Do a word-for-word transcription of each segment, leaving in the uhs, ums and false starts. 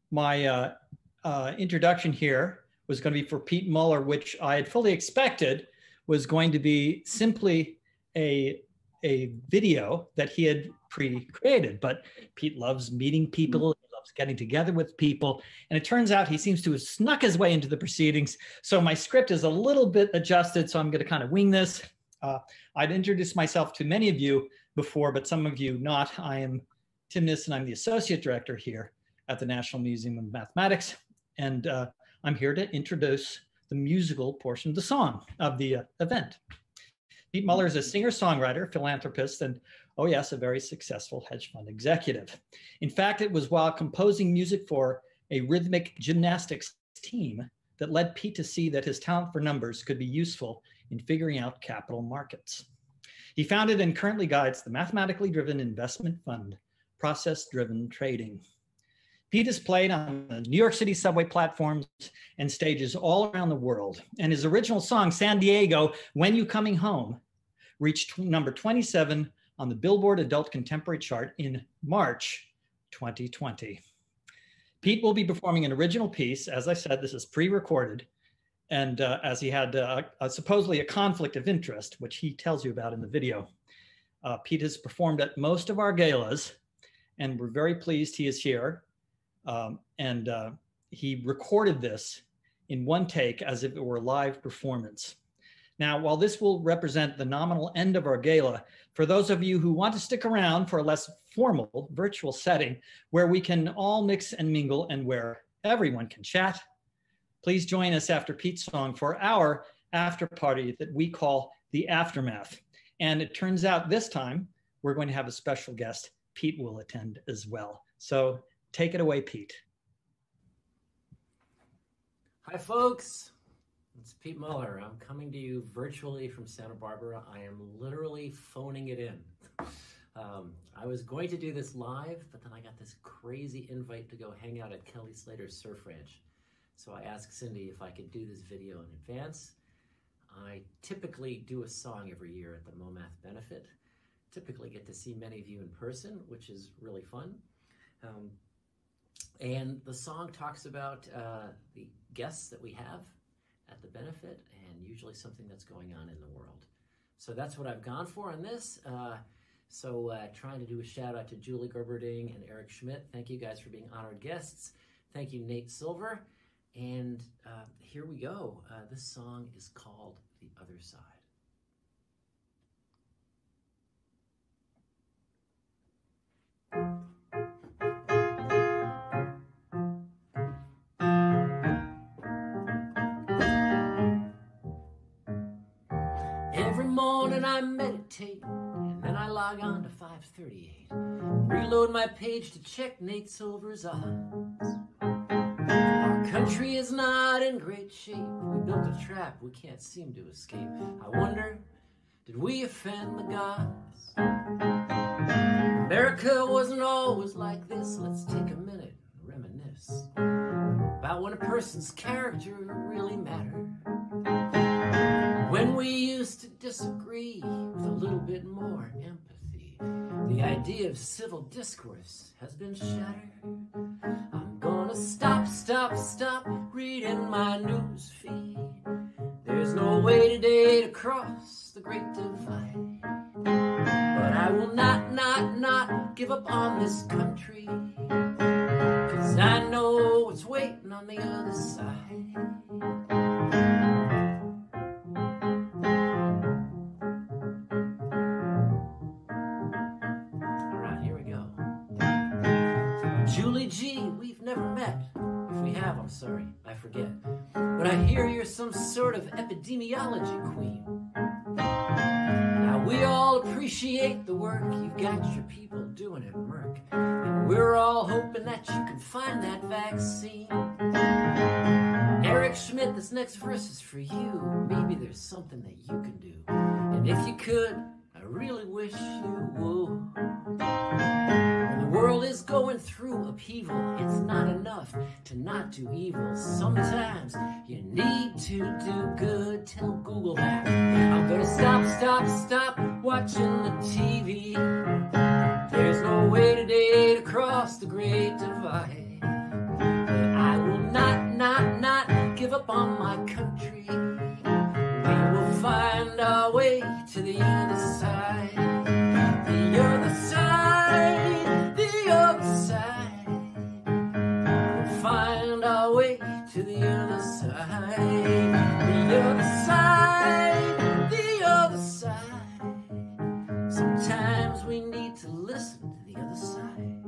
my uh, uh, introduction here was going to be for Pete Muller, which I had fully expected was going to be simply a, a video that he had pre-created. But Pete loves meeting people, he loves getting together with people, and it turns out he seems to have snuck his way into the proceedings. So my script is a little bit adjusted, so I'm going to kind of wing this. Uh, I'd introduced myself to many of you before, but some of you not. I am Tim Nissen. I'm the Associate Director here at the National Museum of Mathematics, and uh, I'm here to introduce the musical portion of the song of the uh, event. Pete Muller is a singer-songwriter, philanthropist, and oh yes, a very successful hedge fund executive. In fact, it was while composing music for a rhythmic gymnastics team that led Pete to see that his talent for numbers could be useful in figuring out capital markets. He founded and currently guides the mathematically driven investment fund, Process-Driven Trading. Pete has played on the New York City subway platforms and stages all around the world. And his original song, San Diego, When You Coming Home, reached number twenty-seven on the Billboard Adult Contemporary chart in March twenty twenty. Pete will be performing an original piece. As I said, this is pre-recorded. And uh, as he had uh, a, supposedly a conflict of interest, which he tells you about in the video. Uh, Pete has performed at most of our galas, and we're very pleased he is here. Um, and uh, he recorded this in one take as if it were a live performance. Now, while this will represent the nominal end of our gala, for those of you who want to stick around for a less formal virtual setting where we can all mix and mingle and where everyone can chat, please join us after Pete's song for our after party that we call the Aftermath. And it turns out this time we're going to have a special guest. Pete will attend as well. So take it away, Pete. Hi, folks. It's Pete Muller. I'm coming to you virtually from Santa Barbara. I am literally phoning it in. Um, I was going to do this live, but then I got this crazy invite to go hang out at Kelly Slater's surf ranch. So I asked Cindy if I could do this video in advance. I typically do a song every year at the MoMath benefit. Typically get to see many of you in person, which is really fun. Um, and the song talks about uh, the guests that we have at the benefit and usually something that's going on in the world. So that's what I've gone for on this. Uh, so uh, trying to do a shout out to Julie Gerberding and Eric Schmidt. Thank you guys for being honored guests. Thank you, Nate Silver. And uh, here we go. Uh, this song is called The Other Side. Every morning I meditate, and then I log on to five thirty-eight. Reload my page to check Nate Silver's odds. Our country is not in great shape. We built a trap we can't seem to escape. I wonder, did we offend the gods? America wasn't always like this. Let's take a minute and reminisce about when a person's character really mattered. When we used to disagree with a little bit more empathy. The idea of civil discourse has been shattered. I'm gonna stop, stop, stop reading my news feed. There's no way today to cross the great divide. But I will not, not, not give up on this country, 'cause I know what's waiting on the other side. All right, here we go. Julie G, we've never met. If we have, I'm sorry, I forget. But I hear you're some sort of epidemiology queen. Now we all appreciate the work you've got your people doing at Merck. And we're all hoping that you can find that vaccine. Eric Schmidt, this next verse is for you. Maybe there's something that you can do. And if you could, I really wish you would. When the world is going through upheaval, it's not enough to not do evil. Sometimes you need to do good. Tell Google that. I'm gonna stop, stop, stop watching the T V. There's no way today to cross the great divide. give up on my country. We will find our way to the other side. The other side, the other side. We'll find our way to the other side. The other side, the other side. Sometimes we need to listen to the other side.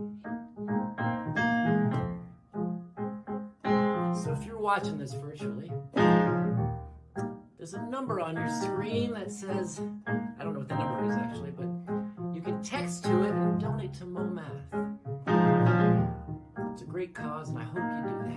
So if you're watching this virtually, there's a number on your screen that says, I don't know what the number is actually, but you can text to it and donate to MoMath. It's a great cause, and I hope you do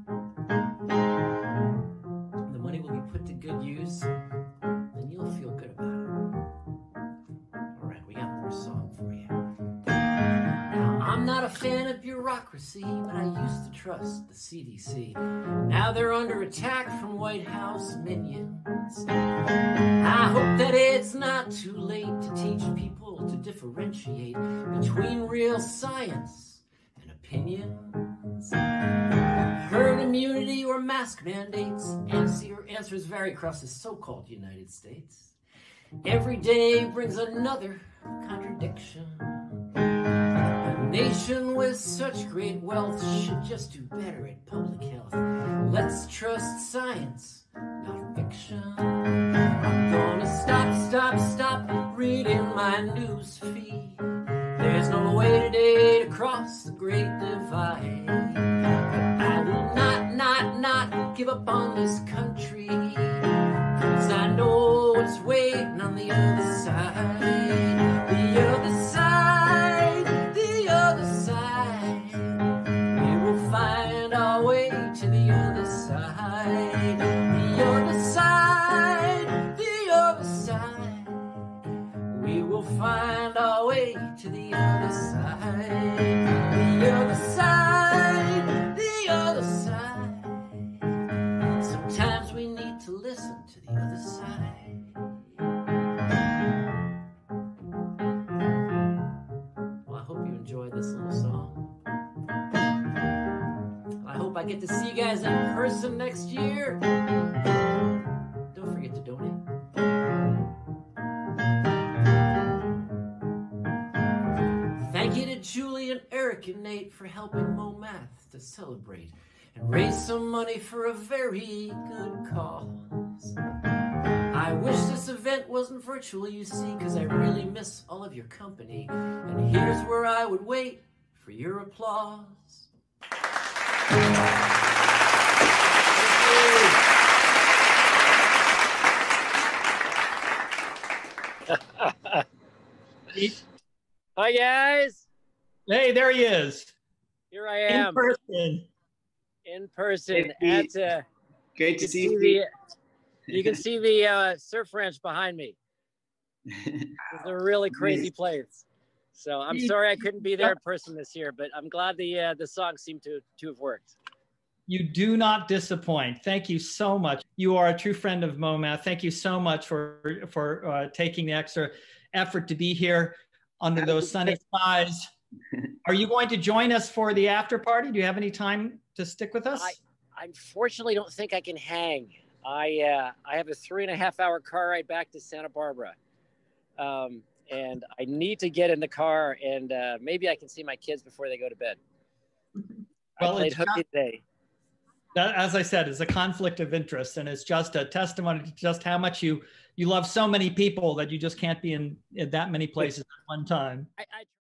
that. The money will be put to good use, and you'll feel good about it. All right, we got more song for you. Now, I'm not a fan of bureaucracy, but I used to trust the C D C. Now they're under attack from White House minions. I hope that it's not too late to teach people to differentiate between real science and opinions. Herd immunity or mask mandates, answer, answers vary across the so-called United States. Every day brings another contradiction. A nation with such great wealth should just do better at public health. Let's trust science, not fiction. I'm gonna stop, stop, stop reading my news feed. There's no way today to cross the great divide. But I will not, not, not give up on this country, 'cause I know what's waiting on the other side. The other side, the other side. We will find our way to the other side. The other side, the other side. We will find our way to the other side. The other side, the other side. Sometimes we need to listen to the other side. Well, I hope you enjoyed this little song. I hope I get to see you guys in person next year. Don't forget to donate. Thank you to Julie and Eric and Nate for helping MoMath to celebrate and raise some money for a very good cause. I wish this event wasn't virtual, you see, because I really miss all of your company. And here's where I would wait for your applause. Hi guys. Hey, there he is. Here I am. In person. In person at uh, Great to see you. The, you can see the uh, surf ranch behind me. It's a really crazy place. So I'm sorry I couldn't be there in person this year, but I'm glad the uh, the song seemed to to have worked. You do not disappoint. Thank you so much. You are a true friend of MoMath. Thank you so much for for uh, taking the extra effort to be here under those sunny skies. Are you going to join us for the after party? Do you have any time to stick with us? I, I unfortunately don't think I can hang. I uh, I have a three and a half hour car ride back to Santa Barbara, um, and I need to get in the car and uh, maybe I can see my kids before they go to bed. Well, I played it's hooky not, today. That, as I said, it's a conflict of interest, and it's just a testimony to just how much you you love so many people that you just can't be in, in that many places at one time. I, I